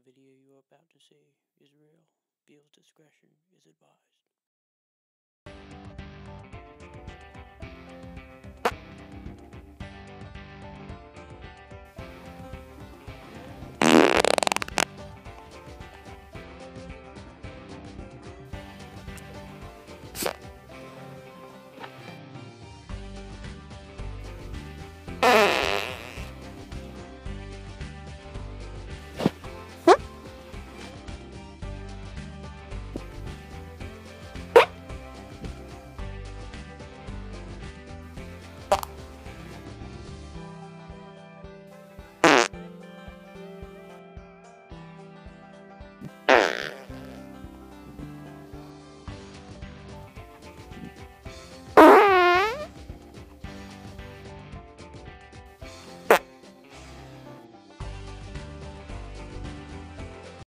video you're about to see is real. Viewers' discretion is advised.